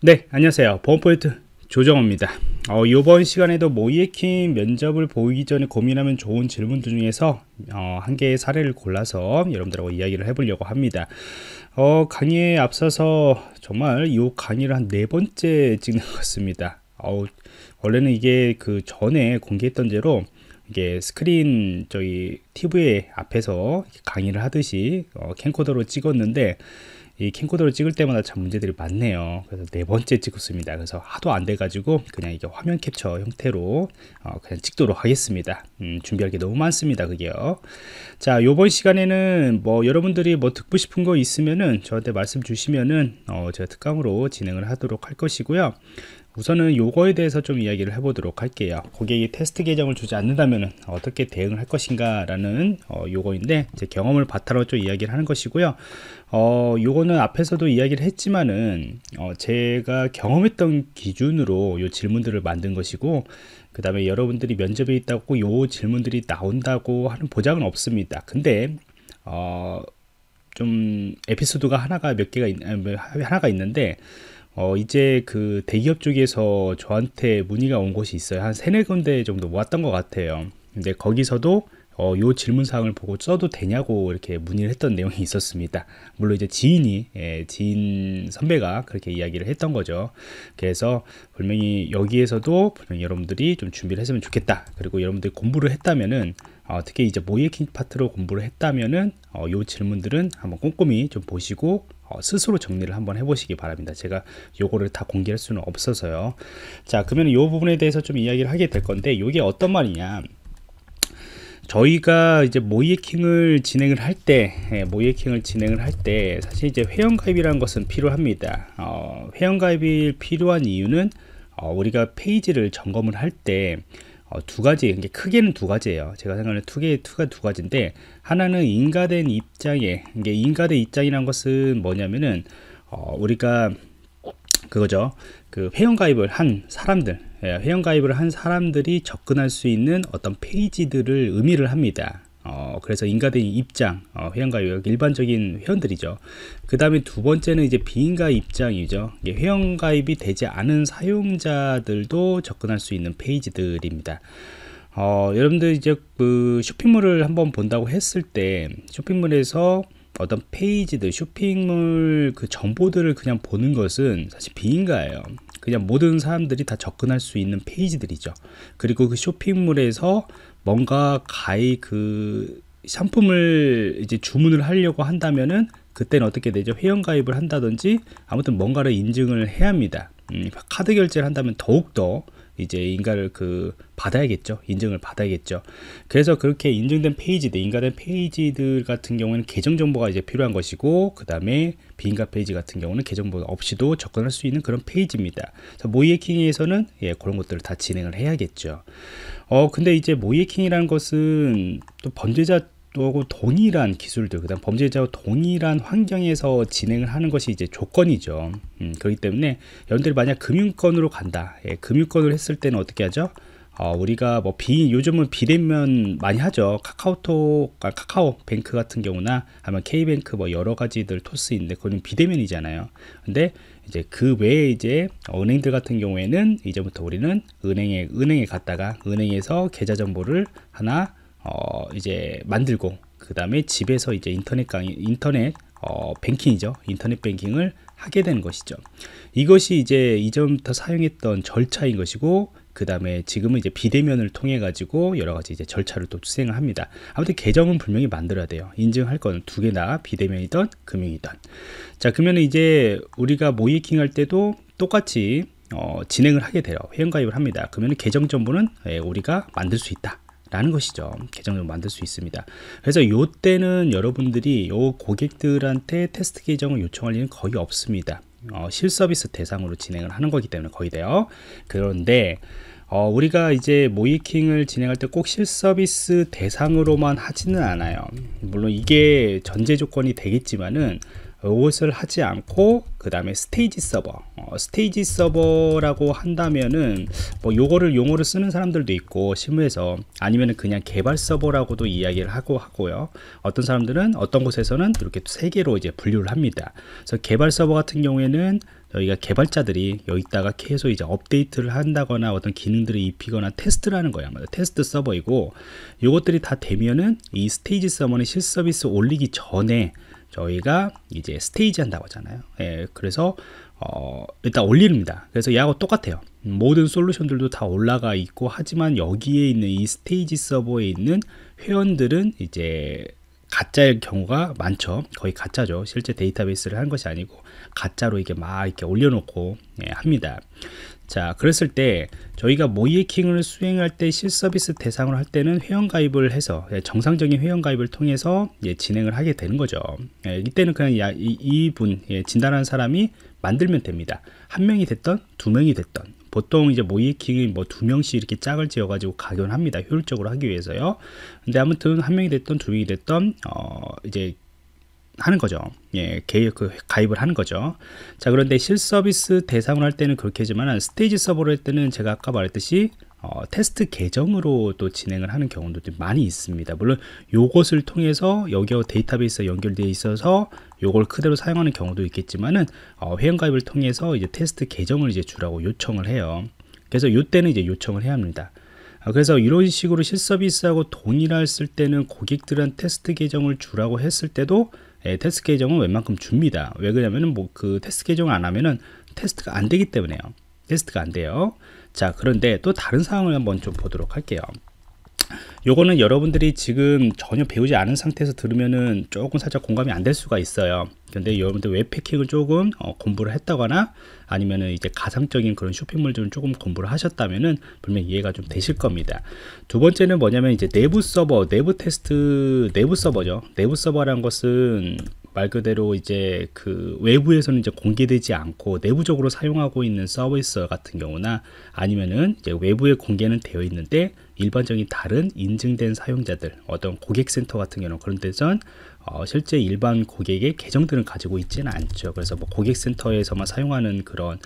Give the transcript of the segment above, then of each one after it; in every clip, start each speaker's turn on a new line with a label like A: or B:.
A: 네, 안녕하세요. 보안포인트 조정호입니다. 이번 시간에도 모이에킹 면접을 보기 전에 고민하면 좋은 질문들 중에서 한 개의 사례를 골라서 여러분들하고 이야기를 해보려고 합니다. 강의에 앞서서 정말 이 강의를 한 4번째 찍는 것 같습니다. 원래는 이게 그 전에 공개했던 대로 이게 스크린 저기 TV 앞에서 강의를 하듯이 캠코더로 찍었는데, 이 캠코더로 찍을 때마다 참 문제들이 많네요. 그래서 4번째 찍었습니다. 그래서 하도 안 돼가지고 그냥 이게 화면 캡처 형태로 그냥 찍도록 하겠습니다. 준비할 게 너무 많습니다, 그게요. 자, 요번 시간에는 뭐 여러분들이 뭐 듣고 싶은 거 있으면은 저한테 말씀 주시면은 제가 특강으로 진행을 하도록 할 것이고요. 우선은 요거에 대해서 좀 이야기를 해보도록 할게요. 고객이 테스트 계정을 주지 않는다면 어떻게 대응을 할 것인가 라는 요거인데, 제 경험을 바탕으로 좀 이야기를 하는 것이고요. 요거는 앞에서도 이야기를 했지만은 제가 경험했던 기준으로 요 질문들을 만든 것이고, 그 다음에 여러분들이 면접에 있다고 요 질문들이 나온다고 하는 보장은 없습니다. 근데 좀 에피소드가 하나가 하나가 있는데, 이제 그 대기업 쪽에서 저한테 문의가 온 곳이 있어요. 한 3-4군데 정도 모았던 것 같아요. 근데 거기서도 요 질문사항을 보고 써도 되냐고 이렇게 문의를 했던 내용이 있었습니다. 물론 이제 지인 선배가 그렇게 이야기를 했던 거죠. 그래서 분명히 여기에서도 분명히 여러분들이 좀 준비를 했으면 좋겠다. 그리고 여러분들이 공부를 했다면은 특히 이제 모이에킹 파트로 공부를 했다면은 요 질문들은 한번 꼼꼼히 좀 보시고 스스로 정리를 한번 해보시기 바랍니다. 제가 요거를 다 공개할 수는 없어서요. 자, 그러면 요 부분에 대해서 좀 이야기를 하게 될 건데, 이게 어떤 말이냐, 저희가 이제 모이에킹을 진행을 할 때, 사실 이제 회원가입이라는 것은 필요합니다. 회원가입이 필요한 이유는 우리가 페이지를 점검을 할 때 두 가지, 이게 크게는 두 가지예요. 제가 생각하는 투가 두 가지인데, 하나는 인가된 입장에, 이게 인가된 입장이란 것은 뭐냐면은 우리가 그거죠. 그 회원가입을 한 사람들이 접근할 수 있는 어떤 페이지들을 의미를 합니다. 그래서 인가된 입장, 회원가입, 일반적인 회원들이죠. 그 다음에 두 번째는 이제 비인가 입장이죠. 회원가입이 되지 않은 사용자들도 접근할 수 있는 페이지들입니다. 여러분들 이제 그 쇼핑몰을 한번 본다고 했을 때, 쇼핑몰에서 어떤 페이지들, 쇼핑몰 그 정보들을 그냥 보는 것은 사실 비인가예요. 그냥 모든 사람들이 다 접근할 수 있는 페이지들이죠. 그리고 그 쇼핑몰에서 뭔가 그 상품을 이제 주문을 하려고 한다면은, 그때는 어떻게 되죠? 회원가입을 한다든지 아무튼 뭔가를 인증을 해야 합니다. 카드 결제를 한다면 더욱더 이제 인가를 받아야겠죠. 인증을 받아야겠죠. 그래서 그렇게 인증된 페이지들, 인가된 페이지들 같은 경우에는 계정 정보가 이제 필요한 것이고, 그 다음에 비인가 페이지 같은 경우는 계정 정보 없이도 접근할 수 있는 그런 페이지입니다. 모이에킹에서는 그런 것들을 다 진행을 해야겠죠. 근데 이제 모이에킹이라는 것은 또 범죄자하고 동일한 기술들, 그다음 범죄자와 동일한 환경에서 진행을 하는 것이 이제 조건이죠. 그렇기 때문에 여러분들이 만약 금융권으로 간다, 금융권을 했을 때는 어떻게 하죠? 우리가 뭐 요즘은 비대면 많이 하죠. 카카오뱅크 같은 경우나 아니면 K뱅크 뭐 여러 가지들 토스인데, 그거는 비대면이잖아요. 근데 이제 그 외에 이제 은행들 같은 경우에는 이제부터 우리는 은행에 갔다가 은행에서 계좌 정보를 하나 이제 만들고, 그 다음에 집에서 이제 인터넷 뱅킹이죠. 인터넷 뱅킹을 하게 되는 것이죠. 이것이 이제 이전부터 사용했던 절차인 것이고, 그 다음에 지금은 이제 비대면을 통해 가지고 여러 가지 이제 절차를 또 수행을 합니다. 아무튼 계정은 분명히 만들어야 돼요. 인증할 거는 두 개나, 비대면이든 금융이든. 자, 그러면 이제 우리가 모이에킹 할 때도 똑같이 진행을 하게 돼요. 회원가입을 합니다. 그러면 계정 정보는 우리가 만들 수 있다 라는 것이죠. 계정을 만들 수 있습니다. 그래서 요때는 여러분들이 고객들한테 테스트 계정을 요청할 일은 거의 없습니다. 실서비스 대상으로 진행을 하는 거기 때문에 거의 돼요. 그런데 우리가 이제 모이에킹을 진행할 때 꼭 실서비스 대상으로만 하지는 않아요. 물론 이게 전제 조건이 되겠지만은, 이것을 하지 않고 그 다음에 스테이지 서버, 스테이지 서버라고 한다면은 뭐 요거를 용어를 쓰는 사람들도 있고 실무에서, 아니면은 그냥 개발 서버라고도 이야기를 하고요. 어떤 사람들은 어떤 곳에서는 이렇게 세 개로 이제 분류를 합니다. 그래서 개발 서버 같은 경우에는 저희가 개발자들이 여기다가 계속 이제 업데이트를 한다거나 어떤 기능들을 입히거나 테스트를 하는 거예요. 테스트 서버이고, 요것들이 다 되면은 이 스테이지 서버는 실서비스 올리기 전에 저희가 이제 스테이지 한다고 하잖아요. 예, 그래서 일단 올립니다. 그래서 얘하고 똑같아요. 모든 솔루션들도 다 올라가 있고, 하지만 여기에 있는 이 스테이지 서버에 있는 회원들은 이제 가짜일 경우가 많죠. 거의 가짜죠. 실제 데이터베이스를 한 것이 아니고 가짜로 이게 막 이렇게 올려놓고 합니다. 자, 그랬을 때 저희가 모이에킹을 수행할 때 실서비스 대상으로 할 때는 회원가입을 해서 정상적인 회원가입을 통해서 진행을 하게 되는 거죠. 이때는 그냥 이분 진단하는 사람이 만들면 됩니다. 한 명이 됐던 두 명이 됐던, 보통 이제 모이에킹이 뭐 2명씩 이렇게 짝을 지어 가지고 각연합니다. 효율적으로 하기 위해서요. 근데 아무튼 한 명이 됐던 두 명이 됐던 이제 하는 거죠. 예, 가입을 하는 거죠. 자, 그런데 실서비스 대상으로 할 때는 그렇게 하지만 스테이지 서버로 할 때는 제가 아까 말했듯이 테스트 계정으로 또 진행을 하는 경우도 많이 있습니다. 물론 요것을 통해서 여기하고 데이터베이스가 연결되어 있어서 요걸 그대로 사용하는 경우도 있겠지만은 회원가입을 통해서 이제 테스트 계정을 이제 주라고 요청을 해요. 그래서 요때는 이제 요청을 해야 합니다. 그래서 이런 식으로 실서비스하고 동일했을 때는 고객들은 테스트 계정을 주라고 했을 때도 테스트 계정은 웬만큼 줍니다. 왜 그러냐면은 뭐 그 테스트 계정을 안 하면은 테스트가 안 되기 때문에요. 테스트가 안 돼요. 자, 그런데 또 다른 상황을 한번 좀 보도록 할게요. 요거는 여러분들이 지금 전혀 배우지 않은 상태에서 들으면은 조금 살짝 공감이 안 될 수가 있어요. 근데 여러분들 웹패킹을 조금 공부를 했다거나 아니면은 이제 가상적인 그런 쇼핑몰 좀 조금 공부를 하셨다면은 분명히 이해가 좀 되실 겁니다. 두 번째는 뭐냐면 이제 내부 서버, 내부 테스트, 내부 서버죠. 내부 서버라는 것은 말 그대로 이제 그 외부에서는 이제 공개되지 않고 내부적으로 사용하고 있는 서비스 같은 경우나, 아니면은 이제 외부에 공개는 되어 있는데 일반적인 다른 인증된 사용자들, 어떤 고객센터 같은 경우는 그런 데선 실제 일반 고객의 계정들은 가지고 있지는 않죠. 그래서 뭐 고객센터에서만 사용하는 그런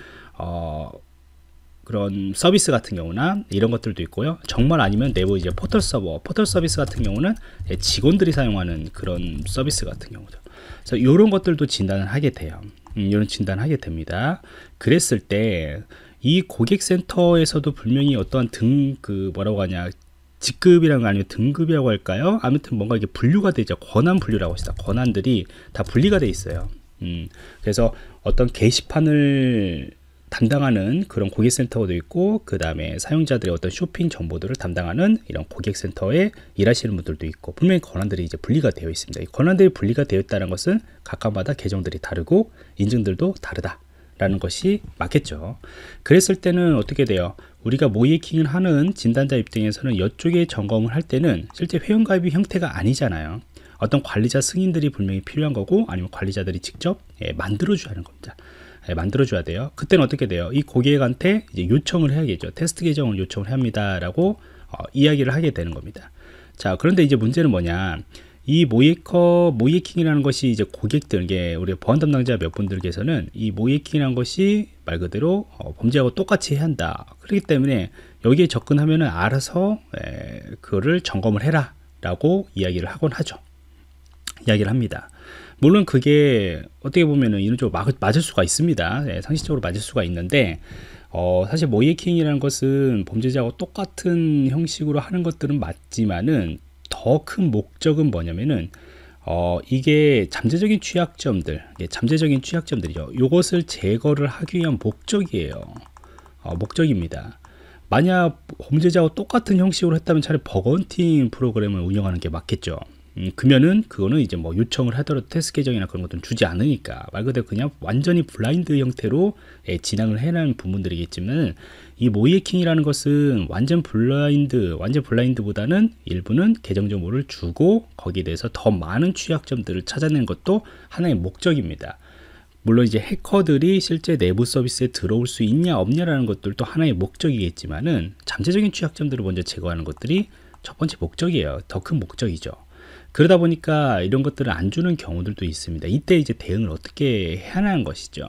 A: 서비스 같은 경우나 이런 것들도 있고요. 정말 아니면 내부 이제 포털 서버, 포털 서비스 같은 경우는 직원들이 사용하는 그런 서비스 같은 경우죠. 그래서 이런 것들도 진단을 하게 돼요. 이런 진단을 하게 됩니다. 그랬을 때 이 고객센터에서도 분명히 어떠한 뭐라고 하냐, 직급이라는 거 아니면 등급이라고 할까요? 아무튼 뭔가 이게 분류가 되죠. 권한 분류라고 합시다. 권한들이 다 분리가 돼 있어요. 그래서 어떤 게시판을 담당하는 그런 고객센터도 있고, 그 다음에 사용자들의 어떤 쇼핑 정보들을 담당하는 이런 고객센터에 일하시는 분들도 있고, 분명히 권한들이 이제 분리가 되어 있습니다. 이 권한들이 분리가 되어 있다는 것은 각각마다 계정들이 다르고 인증들도 다르다 라는 것이 맞겠죠. 그랬을 때는 어떻게 돼요? 우리가 모이에킹을 하는 진단자 입장에서는 이쪽에 점검을 할 때는 실제 회원가입이 형태가 아니잖아요. 어떤 관리자 승인들이 분명히 필요한 거고, 아니면 관리자들이 직접 만들어줘야 하는 겁니다. 만들어줘야 돼요. 그때는 어떻게 돼요? 이 고객한테 이제 요청을 해야겠죠. 테스트 계정을 요청을 해야 합니다라고 이야기를 하게 되는 겁니다. 자, 그런데 이제 문제는 뭐냐? 이 모이에킹이라는 것이 이제 고객들, 이게 우리 보안 담당자 몇 분들께서는 이 모이에킹이라는 것이 말 그대로 범죄하고 똑같이 해야 한다. 그렇기 때문에 여기에 접근하면은 알아서 그거를 점검을 해라 라고 이야기를 하곤 하죠. 이야기를 합니다. 물론 그게 어떻게 보면은 이런 쪽으로 맞을 수가 있습니다. 상식적으로 맞을 수가 있는데, 사실 모이에킹이라는 것은 범죄자하고 똑같은 형식으로 하는 것들은 맞지만은 더 큰 목적은 뭐냐면은 이게 잠재적인 취약점들이죠. 이것을 제거를 하기 위한 목적이에요. 목적입니다. 만약 범죄자와 똑같은 형식으로 했다면 차라리 버건팅 프로그램을 운영하는 게 맞겠죠. 그러면은 그거는 이제 뭐 요청을 하더라도 테스트 계정이나 그런 것들은 주지 않으니까 말 그대로 그냥 완전히 블라인드 형태로 진행을 해내는 부분들이겠지만, 이 모이에킹이라는 것은 완전 블라인드보다는 일부는 계정 정보를 주고 거기에 대해서 더 많은 취약점들을 찾아내는 것도 하나의 목적입니다. 물론 이제 해커들이 실제 내부 서비스에 들어올 수 있냐 없냐라는 것들도 하나의 목적이겠지만은 잠재적인 취약점들을 먼저 제거하는 것들이 첫 번째 목적이에요. 더 큰 목적이죠. 그러다 보니까 이런 것들을 안 주는 경우들도 있습니다. 이때 이제 대응을 어떻게 해야 하는 것이죠.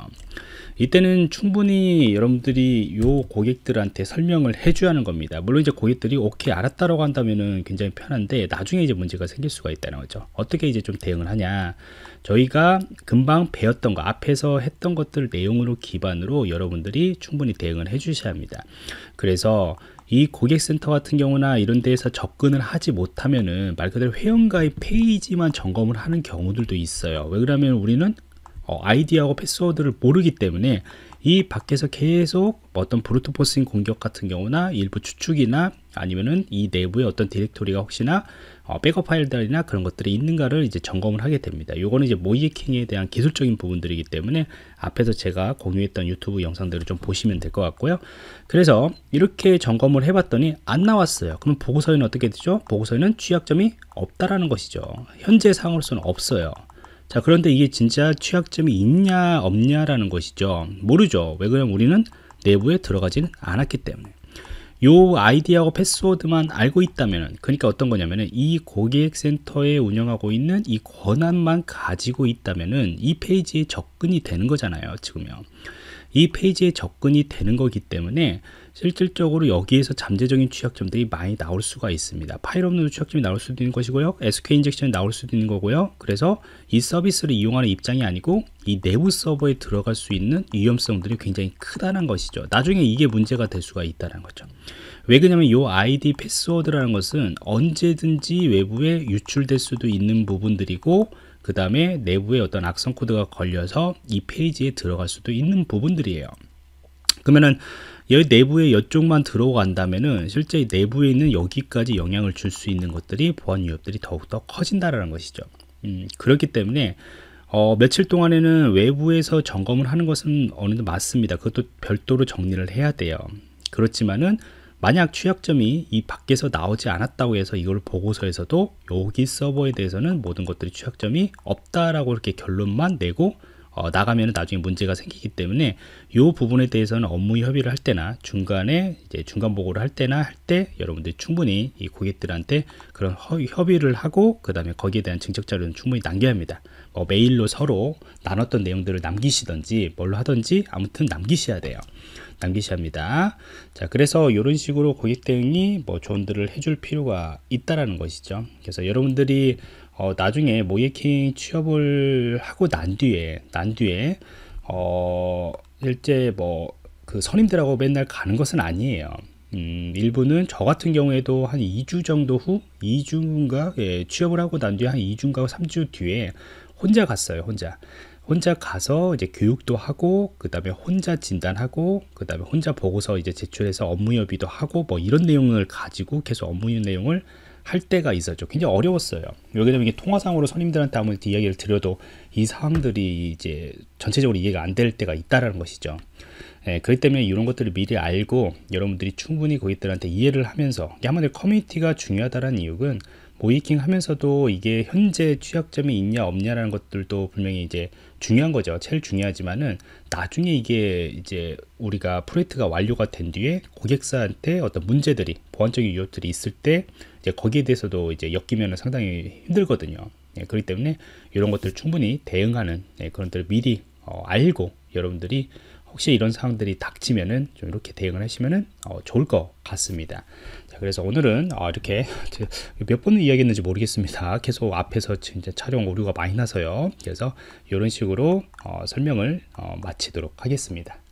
A: 이때는 충분히 여러분들이 요 고객들한테 설명을 해줘야 하는 겁니다. 물론 이제 고객들이 오케이 알았다라고 한다면은 굉장히 편한데 나중에 이제 문제가 생길 수가 있다는 거죠. 어떻게 이제 좀 대응을 하냐. 저희가 금방 배웠던 거 앞에서 했던 것들 내용으로 기반으로 여러분들이 충분히 대응을 해 주셔야 합니다. 그래서 이 고객센터 같은 경우나 이런 데에서 접근을 하지 못하면은 말 그대로 회원가입 페이지만 점검을 하는 경우들도 있어요. 왜 그러냐면 우리는 아이디하고 패스워드를 모르기 때문에 이 밖에서 계속 어떤 브루트포싱 공격 같은 경우나 일부 추측이나 아니면은 이 내부에 어떤 디렉토리가 혹시나 백업 파일들이나 그런 것들이 있는가를 이제 점검을 하게 됩니다. 요거는 이제 모이킹에 대한 기술적인 부분들이기 때문에 앞에서 제가 공유했던 유튜브 영상들을 좀 보시면 될 것 같고요. 그래서 이렇게 점검을 해봤더니 안 나왔어요. 그럼 보고서에는 어떻게 되죠? 보고서에는 취약점이 없다라는 것이죠. 현재 상으로서는 없어요. 자, 그런데 이게 진짜 취약점이 있냐 없냐라는 것이죠. 모르죠. 왜 그러냐면 우리는 내부에 들어가지는 않았기 때문에. 요 아이디하고 패스워드만 알고 있다면, 그러니까 어떤 거냐면은 이 고객센터에 운영하고 있는 이 권한만 가지고 있다면은 이 페이지에 접근이 되는 거잖아요. 지금요. 이 페이지에 접근이 되는 거기 때문에 실질적으로 여기에서 잠재적인 취약점들이 많이 나올 수가 있습니다. 파일 업로드 취약점이 나올 수도 있는 것이고요. SQL 인젝션이 나올 수도 있는 거고요. 그래서 이 서비스를 이용하는 입장이 아니고 이 내부 서버에 들어갈 수 있는 위험성들이 굉장히 크다는 것이죠. 나중에 이게 문제가 될 수가 있다는 거죠. 왜 그러냐면 이 아이디 패스워드라는 것은 언제든지 외부에 유출될 수도 있는 부분들이고 그 다음에 내부에 어떤 악성 코드가 걸려서 이 페이지에 들어갈 수도 있는 부분들이에요. 그러면은 여기 내부에 이쪽만 들어간다면은 실제 내부에 있는 여기까지 영향을 줄 수 있는 것들이 보안 위협들이 더욱더 커진다라는 것이죠. 그렇기 때문에 며칠 동안에는 외부에서 점검을 하는 것은 어느 정도 맞습니다. 그것도 별도로 정리를 해야 돼요. 그렇지만은 만약 취약점이 이 밖에서 나오지 않았다고 해서 이걸 보고서에서도 여기 서버에 대해서는 모든 것들이 취약점이 없다라고 이렇게 결론만 내고 나가면 나중에 문제가 생기기 때문에 이 부분에 대해서는 업무 협의를 할 때나 중간에 이제 중간 보고를 할 때나 할 때 여러분들이 충분히 이 고객들한테 그런 협의를 하고 그 다음에 거기에 대한 증적 자료는 충분히 남겨야 합니다. 메일로 서로 나눴던 내용들을 남기시든지 뭘로 하든지 아무튼 남기셔야 돼요. 남기셔야 합니다. 자, 그래서 이런 식으로 고객 대응이 조언들을 해줄 필요가 있다라는 것이죠. 그래서 여러분들이 나중에 모이킹 취업을 하고 난 뒤에 실제 그 선임들하고 맨날 가는 것은 아니에요. 일부는 저 같은 경우에도 한 2주 정도 후 2주인가 취업을 하고 난 뒤에 한 2주인가 3주 뒤에 혼자 갔어요. 혼자 가서 이제 교육도 하고 그 다음에 혼자 진단하고 그 다음에 혼자 보고서 이제 제출해서 업무 협의도 하고 이런 내용을 가지고 계속 업무 내용을 할 때가 있었죠. 굉장히 어려웠어요. 왜냐면 이게 통화상으로 선임들한테 아무리 이야기를 드려도 이 사항들이 이제 전체적으로 이해가 안 될 때가 있다라는 것이죠. 그렇기 때문에 이런 것들을 미리 알고 여러분들이 충분히 고객들한테 이해를 하면서 한마디로 커뮤니티가 중요하다는 이유는 모이킹 하면서도 이게 현재 취약점이 있냐 없냐라는 것들도 분명히 이제 중요한 거죠. 제일 중요하지만은 나중에 이게 이제 우리가 프로젝트가 완료가 된 뒤에 고객사한테 어떤 문제들이 보안적인 위협들이 있을 때 이제 거기에 대해서도 이제 엮이면 상당히 힘들거든요. 그렇기 때문에 이런 것들 충분히 대응하는 그런 것들을 미리 알고 여러분들이 혹시 이런 상황들이 닥치면은 좀 이렇게 대응을 하시면은 좋을 것 같습니다. 자, 그래서 오늘은 이렇게 몇 번을 이야기했는지 모르겠습니다. 계속 앞에서 진짜 촬영 오류가 많이 나서요. 그래서 이런 식으로 설명을 마치도록 하겠습니다.